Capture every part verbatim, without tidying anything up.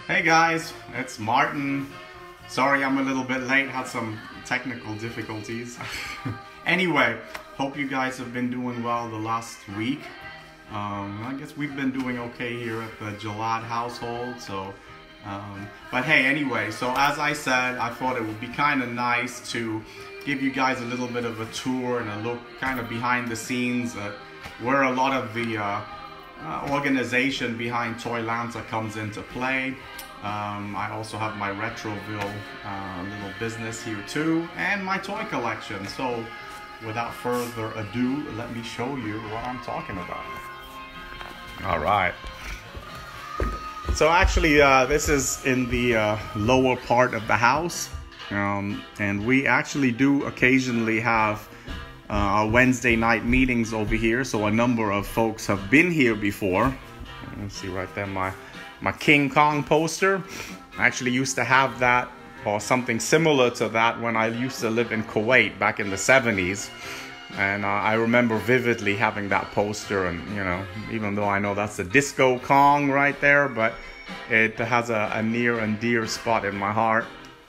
Hey guys, it's Martin. Sorry I'm a little bit late, had some technical difficulties. Anyway, hope you guys have been doing well the last week. Um, I guess we've been doing okay here at the Jalad household. So, um, but hey, anyway, so as I said, I thought it would be kind of nice to give you guys a little bit of a tour and a look kind of behind the scenes at where a lot of the uh, uh, organization behind Toylanta comes into play. Um, I also have my Retroville uh, little business here too, and my toy collection. So without further ado, let me show you what I'm talking about. All right. So actually, uh, this is in the uh, lower part of the house. Um, and we actually do occasionally have uh, our Wednesday night meetings over here. So a number of folks have been here before. Let's see right there, my my King Kong poster. I actually used to have that or something similar to that when I used to live in Kuwait back in the seventies. And uh, I remember vividly having that poster, and you know, even though I know that's the Disco Kong right there, but it has a, a near and dear spot in my heart.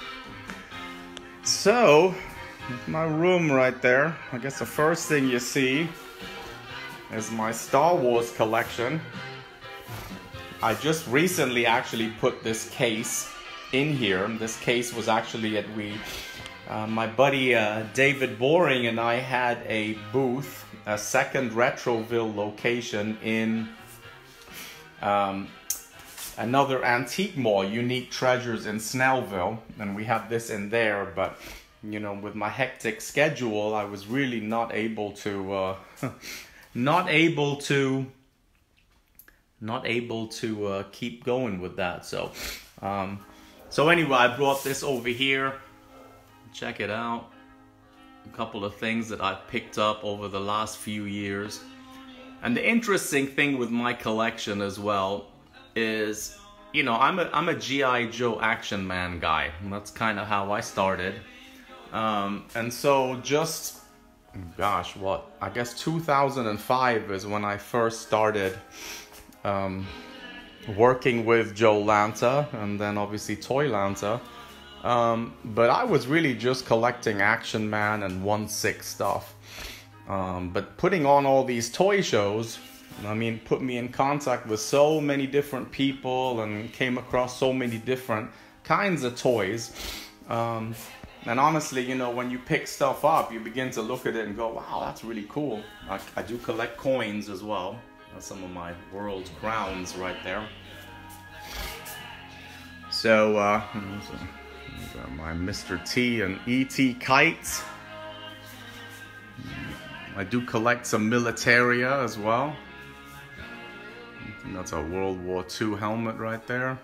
So, my room right there. I guess the first thing you see is my Star Wars collection. I just recently actually put this case in here. This case was actually at we, uh, my buddy uh, David Boring and I had a booth, a second Retroville location in um, another antique mall, Unique Treasures in Snellville, and we have this in there. But you know, with my hectic schedule, I was really not able to, uh, not able to, not able to uh, keep going with that. So, um, so anyway, I brought this over here. Check it out. A couple of things that I've picked up over the last few years, and the interesting thing with my collection as well is, you know, I'm a, I'm a G I Joe action man guy. And that's kind of how I started. Um, and so just, gosh, what, I guess two thousand five is when I first started um, working with Jolanta, and then obviously Toylanta. Um, but I was really just collecting Action Man and one six stuff. Um, but putting on all these toy shows, I mean, put me in contact with so many different people and came across so many different kinds of toys. Um, and honestly, you know, when you pick stuff up, you begin to look at it and go, wow, that's really cool. I, I do collect coins as well. That's some of my world crowns right there. So, uh, my Mister T and E T kites. I do collect some Militaria as well. That's a World War Two helmet right there.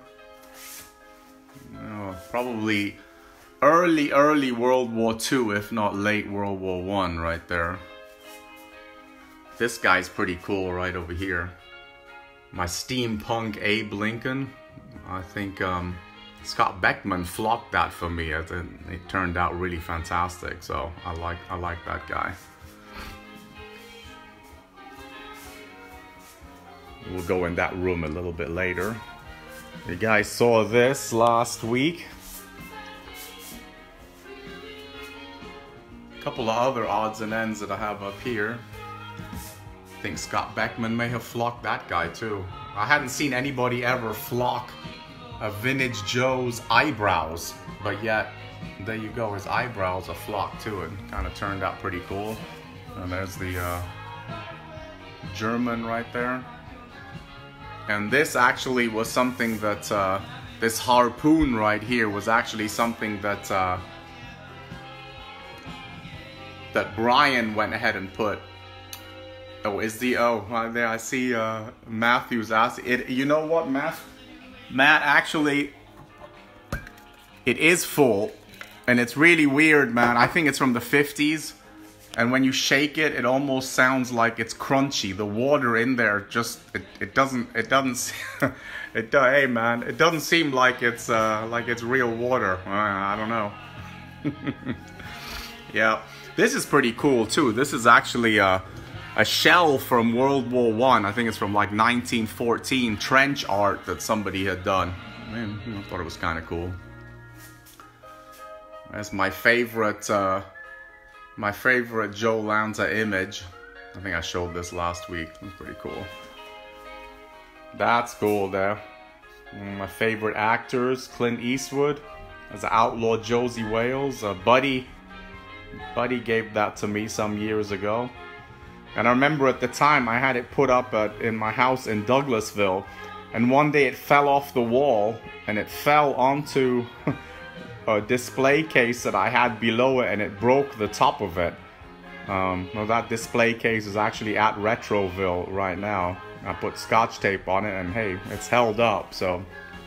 Oh, probably early, early World War Two, if not late World War One right there. This guy's pretty cool right over here. My steampunk Abe Lincoln. I think um, Scott Beckman flocked that for me. It, it turned out really fantastic, so I like, I like that guy. We'll go in that room a little bit later. You guys saw this last week. A couple of other odds and ends that I have up here. I think Scott Beckman may have flocked that guy too. I hadn't seen anybody ever flock a Vintage Joe's eyebrows, but yet there you go, his eyebrows are flocked to it. Kind of turned out pretty cool. And there's the uh, German right there. And this actually was something that, uh, this harpoon right here was actually something that, uh, that Brian went ahead and put. Oh, is the, oh, right there, I see uh, Matthew's asking. It, you know what, Matt? Matt, actually, it is full. And it's really weird, man. I think it's from the fifties. And when you shake it, it almost sounds like it's crunchy. The water in there just, it, it doesn't, it doesn't, it, hey man, it doesn't seem like it's, uh, like it's real water. Uh, I don't know. Yeah, this is pretty cool too. This is actually a, a shell from World War One. I think it's from like nineteen fourteen, trench art that somebody had done. mean, I thought it was kind of cool. That's my favorite, uh, my favorite Joe Lanza image. I think I showed this last week. It's pretty cool. That's cool there. My favorite actors, Clint Eastwood as the outlaw Josie Wales. Uh, Buddy, Buddy gave that to me some years ago. And I remember at the time I had it put up at, in my house in Douglasville. And one day it fell off the wall and it fell onto a display case that I had below it, and it broke the top of it. Um, well, that display case is actually at Retroville right now. I put scotch tape on it and hey, it's held up, so.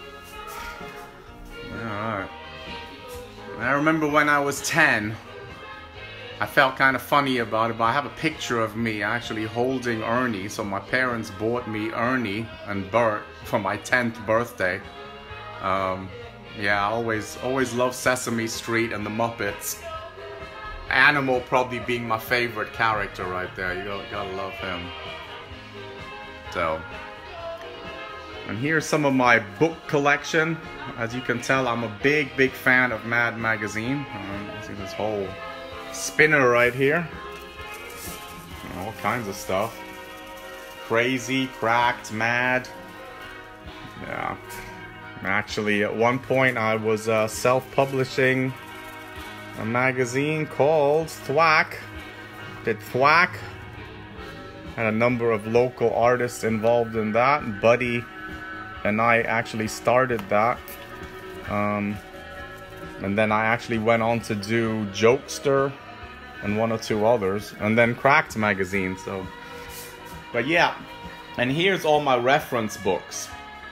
Alright. I remember when I was ten, I felt kind of funny about it, but I have a picture of me actually holding Ernie. So my parents bought me Ernie and Bert for my tenth birthday. Um, yeah, I always, always loved Sesame Street and the Muppets. Animal probably being my favorite character right there. You gotta, gotta love him. So, and here's some of my book collection. As you can tell, I'm a big, big fan of Mad Magazine. Um, see this whole spinner right here. All kinds of stuff. Crazy, Cracked, Mad. Yeah. Actually, at one point, I was uh, self-publishing a magazine called Thwack. Did Thwack. Had a number of local artists involved in that. Buddy and I actually started that. Um, and then I actually went on to do Jokester and one or two others. And then Cracked magazine, so. But yeah, and here's all my reference books.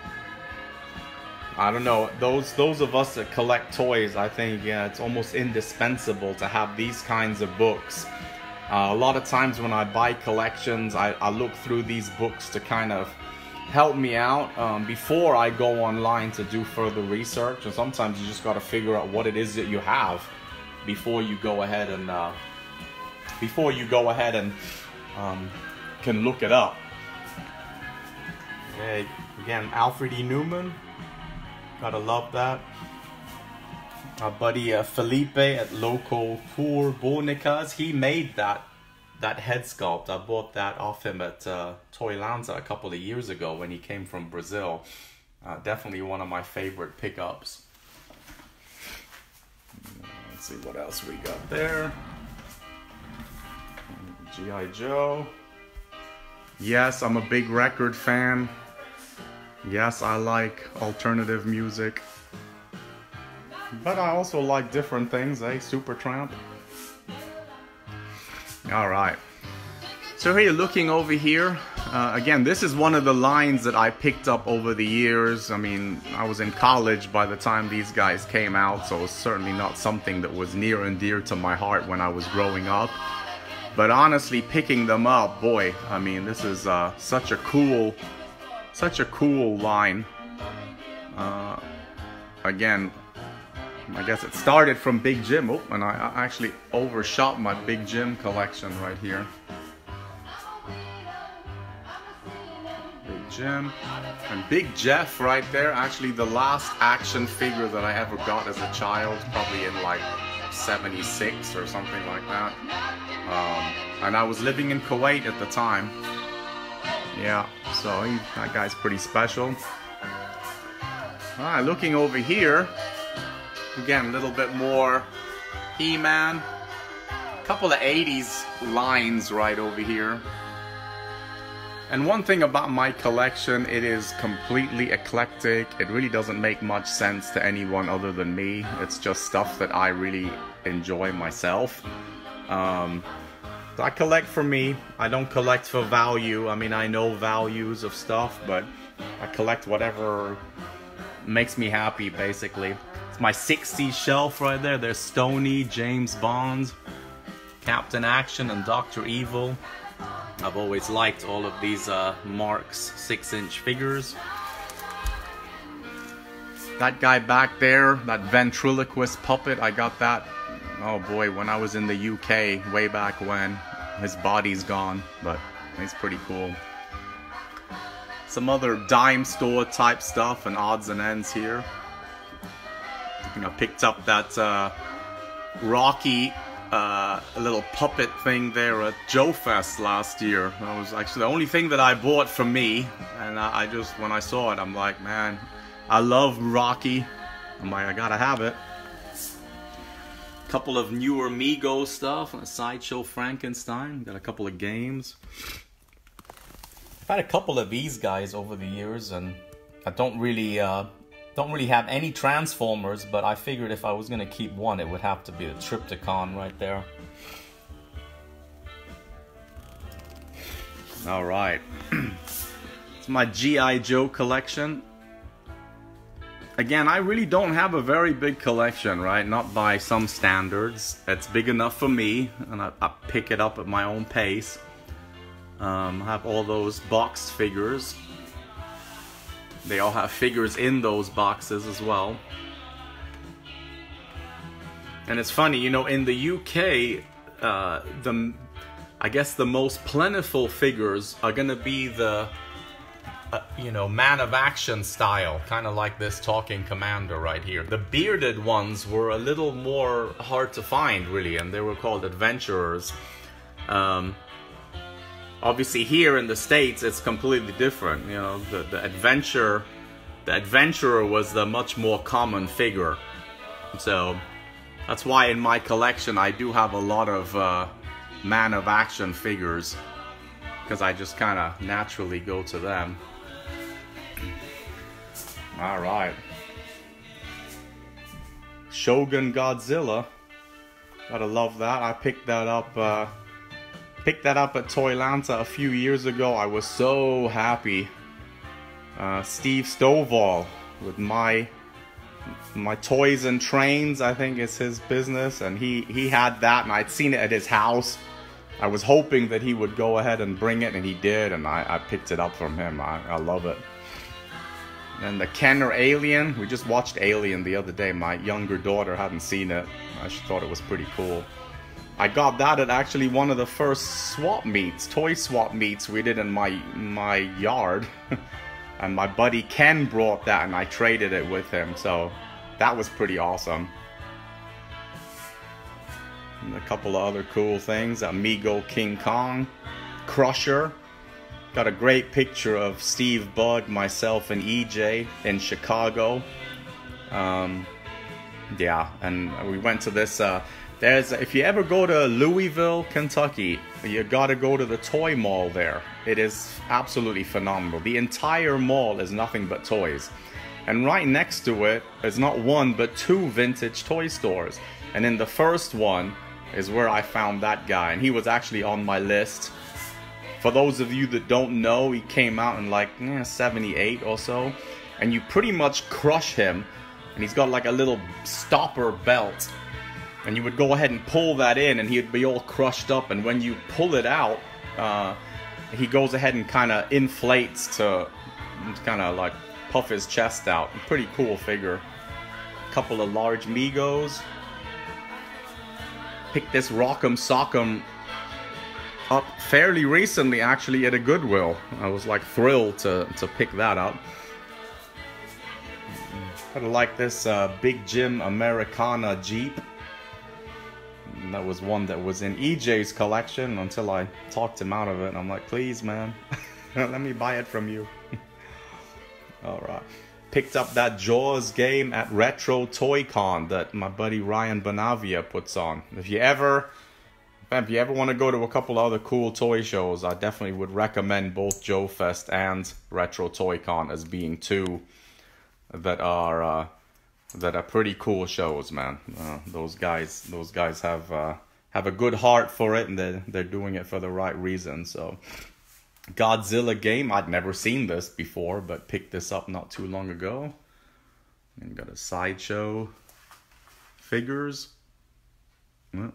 I don't know, those those of us that collect toys, I think, yeah, it's almost indispensable to have these kinds of books. Uh, a lot of times when I buy collections, I, I look through these books to kind of help me out um, before I go online to do further research. And sometimes you just got to figure out what it is that you have before you go ahead and uh, before you go ahead and um, can look it up. Okay, again, Alfred E. Newman. Gotta love that. Our buddy uh, Felipe at Local Pour Bonicas, he made that that head sculpt. I bought that off him at uh, Toy Lanza a couple of years ago when he came from Brazil. Uh, definitely one of my favorite pickups. Let's see what else we got there. G I Joe. Yes, I'm a big record fan. Yes, I like alternative music. But I also like different things, eh? Supertramp. Alright. So here, looking over here, uh, again, this is one of the lines that I picked up over the years. I mean, I was in college by the time these guys came out, so it's certainly not something that was near and dear to my heart when I was growing up. But honestly, picking them up, boy, I mean, this is uh, such a cool... Such a cool line. Uh, again, I guess it started from Big Jim. Oh, and I, I actually overshot my Big Jim collection right here. Big Jim. And Big Jeff right there. Actually, the last action figure that I ever got as a child. Probably in like seventy-six or something like that. Um, and I was living in Kuwait at the time. Yeah, so he, that guy's pretty special. Alright, looking over here, again, a little bit more He-Man. A couple of eighties lines right over here. And one thing about my collection, it is completely eclectic. It really doesn't make much sense to anyone other than me. It's just stuff that I really enjoy myself. Um... I collect for me. I don't collect for value. I mean, I know values of stuff, but I collect whatever makes me happy, basically. It's my sixties shelf right there. There's Stoney, James Bond, Captain Action, and Doctor Evil. I've always liked all of these uh, Marks six inch figures. That guy back there, that ventriloquist puppet, I got that, oh boy, when I was in the U K, way back when. His body's gone, but he's pretty cool. some other dime store type stuff and odds and ends here. I think I picked up that uh, Rocky uh, little puppet thing there at Joe Fest last year. That was actually the only thing that I bought for me, and I, I just, when I saw it, I'm like, man, I love Rocky. I'm like, I gotta have it. Couple of newer Mego stuff, a Sideshow Frankenstein. Got a couple of games. I've had a couple of these guys over the years, and I don't really, uh, don't really have any Transformers. But I figured if I was gonna keep one, it would have to be the Triptychon right there. All right, it's my G I Joe collection. Again, I really don't have a very big collection, right? Not by some standards. It's big enough for me, and I, I pick it up at my own pace. Um, I have all those boxed figures. They all have figures in those boxes as well. And it's funny, you know, in the U K, uh, the I guess the most plentiful figures are gonna be the Uh, you know, man of action style, kind of like this talking commander right here. The bearded ones were a little more hard to find, really, and they were called adventurers. Um, obviously, here in the States, it's completely different. You know, the the adventure, the adventurer was the much more common figure. So that's why in my collection I do have a lot of uh, man of action figures, because I just kind of naturally go to them. All right, Shogun Godzilla, gotta love that. I picked that up, uh, picked that up at Toylanta a few years ago. I was so happy. Uh, Steve Stovall with my my toys and trains, I think is his business, and he he had that, and I'd seen it at his house. I was hoping that he would go ahead and bring it, and he did, and I, I picked it up from him. I, I love it. And the Kenner Alien, we just watched Alien the other day. My younger daughter hadn't seen it. She thought it was pretty cool. I got that at actually one of the first swap meets, toy swap meets we did in my my yard. And my buddy Ken brought that, and I traded it with him. So that was pretty awesome. And a couple of other cool things. Amigo King Kong, Crusher. Got a great picture of Steve Bug, myself, and E J in Chicago. Um, yeah, and we went to this. Uh, there's if you ever go to Louisville, Kentucky, you gotta go to the toy mall there. It is absolutely phenomenal. The entire mall is nothing but toys, and right next to it is not one but two vintage toy stores. And in the first one is where I found that guy, and he was actually on my list. For those of you that don't know, he came out in like eh, seventy-eight or so, and you pretty much crush him, and he's got like a little stopper belt, and you would go ahead and pull that in, and he'd be all crushed up, and when you pull it out, uh, he goes ahead and kind of inflates to kind of like puff his chest out. Pretty cool figure. A couple of large Megos. Picked this Rock'em Sock'em up fairly recently, actually, at a Goodwill. I was like thrilled to, to pick that up. I like this uh, Big Jim Americana Jeep. And that was one that was in E J's collection until I talked him out of it. And I'm like, please, man, let me buy it from you. Alright. Picked up that Jaws game at Retro Toy Con that my buddy Ryan Bonavia puts on. If you ever... If you ever want to go to a couple other cool toy shows, I definitely would recommend both Joe Fest and Retro Toy Con as being two that are uh, that are pretty cool shows, man. Uh, those guys, those guys have uh, have a good heart for it, and they're they're doing it for the right reason. So, Godzilla game, I'd never seen this before, but picked this up not too long ago. And got a Sideshow figures. Well,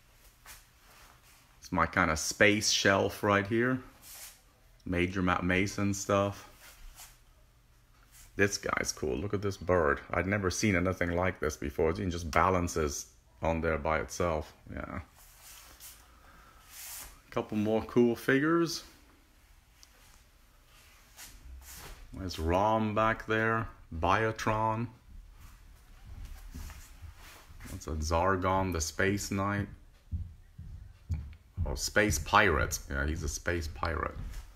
it's my kind of space shelf right here. Major Matt Mason stuff. This guy's cool. Look at this bird. I'd never seen anything like this before. It just balances on there by itself. Yeah. A couple more cool figures. There's Rom back there. Biotron. That's a Zargon, the Space Knight. Oh, Space Pirate. Yeah, he's a Space Pirate.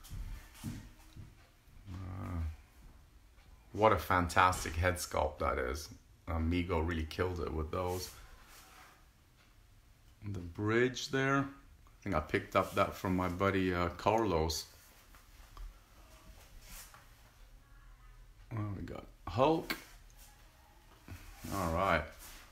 Uh, what a fantastic head sculpt that is. Amigo really killed it with those. And the bridge there. I think I picked up that from my buddy uh, Carlos. Oh, we got Hulk. All right.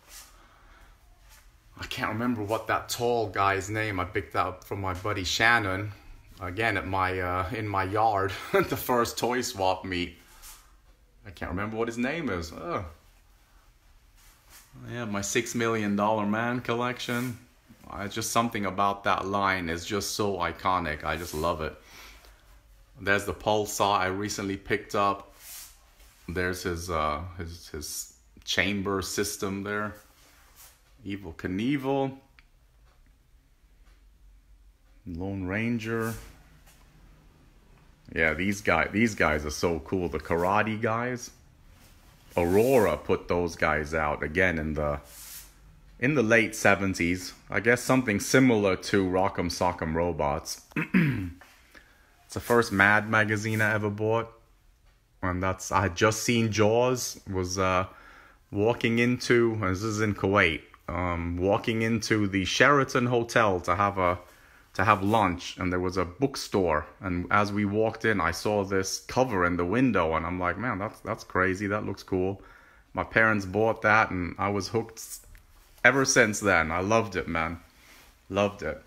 I can't remember what that tall guy's name I picked up from my buddy Shannon. Again, at my uh, in my yard, the first toy swap meet. I can't remember what his name is. Oh. Yeah, my six million dollar man collection. Uh, just something about that line is just so iconic. I just love it. There's the Pulsar I recently picked up. There's his uh, his his chamber system there. Evel Knievel, Lone Ranger. Yeah, these guys, these guys are so cool. The karate guys. Aurora put those guys out again in the in the late seventies. I guess something similar to Rock'em Sock'em Robots. It's the first Mad magazine I ever bought, and that's I had just seen Jaws. Was uh, walking into, and this is in Kuwait. Um, walking into the Sheraton Hotel to have a to have lunch, and there was a bookstore, and as we walked in I saw this cover in the window, and I'm like, man, that's that's crazy, that looks cool. My parents bought that, and I was hooked ever since then. I loved it, man. Loved it.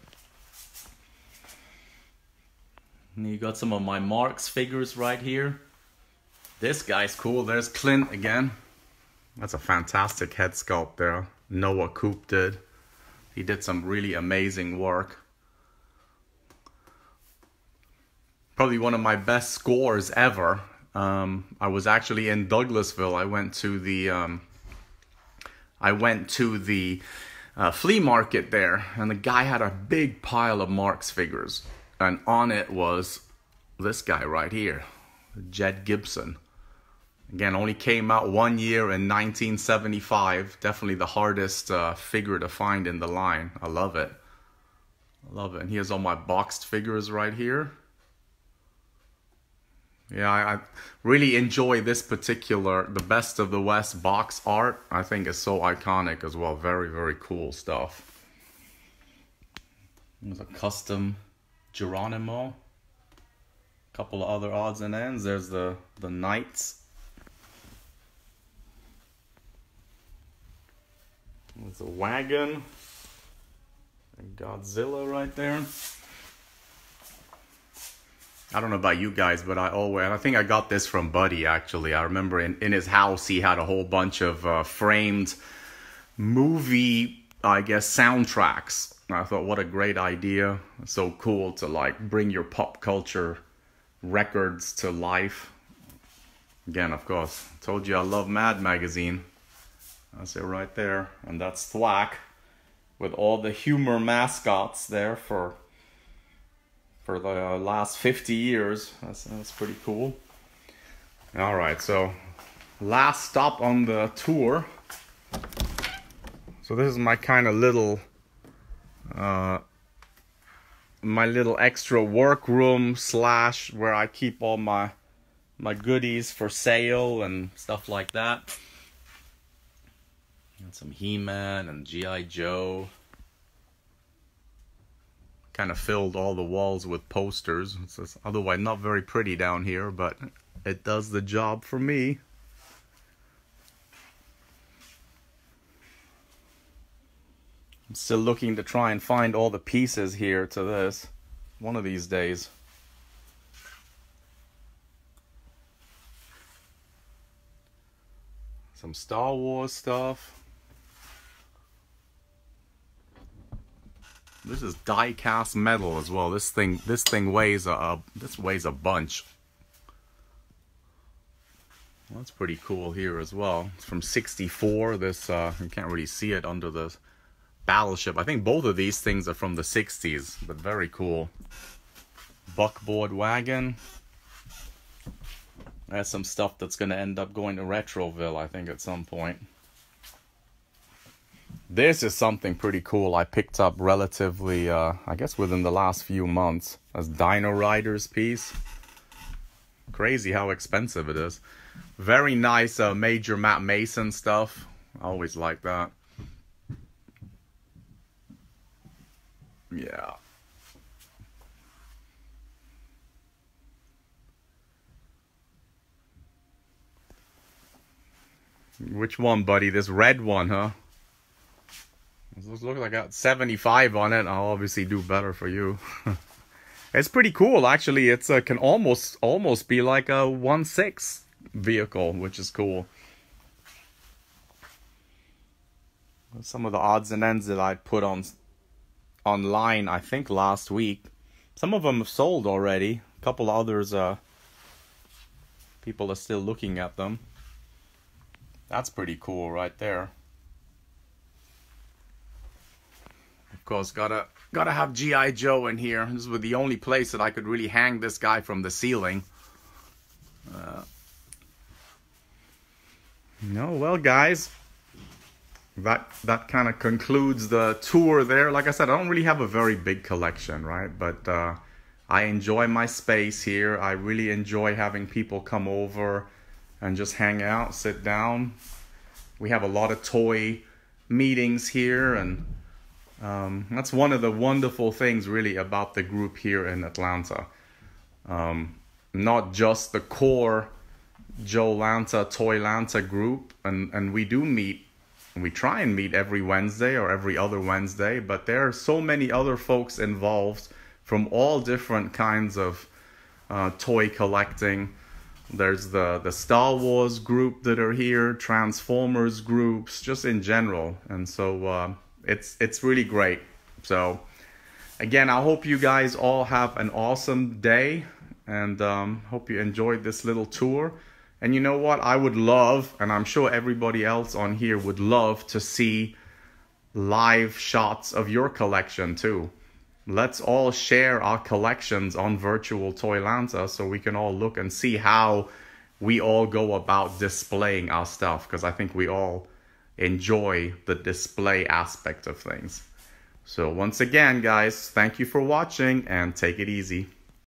And you got some of my Marx figures right here. This guy's cool. There's Clint again. That's a fantastic head sculpt there. Noah Coop did. He did some really amazing work. Probably one of my best scores ever. Um, I was actually in Douglasville. I went to the um, I went to the uh, flea market there, and the guy had a big pile of Marx figures, and on it was this guy right here, Jed Gibson. Again, only came out one year in nineteen seventy-five. Definitely the hardest uh, figure to find in the line. I love it. I love it. And here's all my boxed figures right here. Yeah, I, I really enjoy this particular, the Best of the West box art. I think it's so iconic as well. Very, very cool stuff. There's a custom Geronimo. A couple of other odds and ends. There's the, the Knights. There's a wagon. And Godzilla right there. I don't know about you guys, but I always, I think I got this from Buddy actually. I remember in, in his house he had a whole bunch of uh, framed movie, I guess, soundtracks. And I thought, what a great idea. So cool to like bring your pop culture records to life. Again, of course, told you I love Mad magazine. That's it right there. And that's Thwack with all the humor mascots there for for the uh, last fifty years. That's, that's pretty cool. All right, so last stop on the tour. So this is my kind of little uh, my little extra workroom slash where I keep all my my goodies for sale and stuff like that. And some He-Man and G I Joe. Kind of filled all the walls with posters. It's just otherwise not very pretty down here, but it does the job for me. I'm still looking to try and find all the pieces here to this one of these days. Some Star Wars stuff. This is die-cast metal as well. This thing, this thing weighs a, a this weighs a bunch. Well, that's pretty cool here as well. It's from sixty-four. This uh, you can't really see it under the battleship. I think both of these things are from the sixties, but very cool. Buckboard wagon. There's some stuff that's going to end up going to Retroville, I think, at some point. This is something pretty cool I picked up relatively, uh, I guess, within the last few months. As Dino Riders piece. Crazy how expensive it is. Very nice uh, Major Matt Mason stuff. I always like that. Yeah. Which one, buddy? This red one, huh? This looks like I got seventy-five on it. I'll obviously do better for you. It's pretty cool, actually. It's uh, can almost almost be like a one six vehicle, which is cool. Some of the odds and ends that I put on online, I think last week. Some of them have sold already. A couple others, uh, people are still looking at them. That's pretty cool right there. Of course, gotta gotta have G I Joe in here. This was the only place that I could really hang this guy from the ceiling. Uh, no, well, guys, that that kind of concludes the tour there. Like I said, I don't really have a very big collection, right? But uh, I enjoy my space here. I really enjoy having people come over and just hang out, sit down. We have a lot of toy meetings here, and um, that's one of the wonderful things really about the group here in Atlanta. Um, not just the core Joe Lanta, Toy Lanta group, and, and we do meet, we try and meet every Wednesday or every other Wednesday, but there are so many other folks involved from all different kinds of uh, toy collecting. There's the, the Star Wars group that are here, Transformers groups, just in general. And so uh, it's it's really great. So again, I hope you guys all have an awesome day, and um, hope you enjoyed this little tour. And you know what? I would love, and I'm sure everybody else on here would love to see live shots of your collection too. Let's all share our collections on Virtual Toylanta so we can all look and see how we all go about displaying our stuff, because I think we all enjoy the display aspect of things. So once again, guys, thank you for watching and take it easy.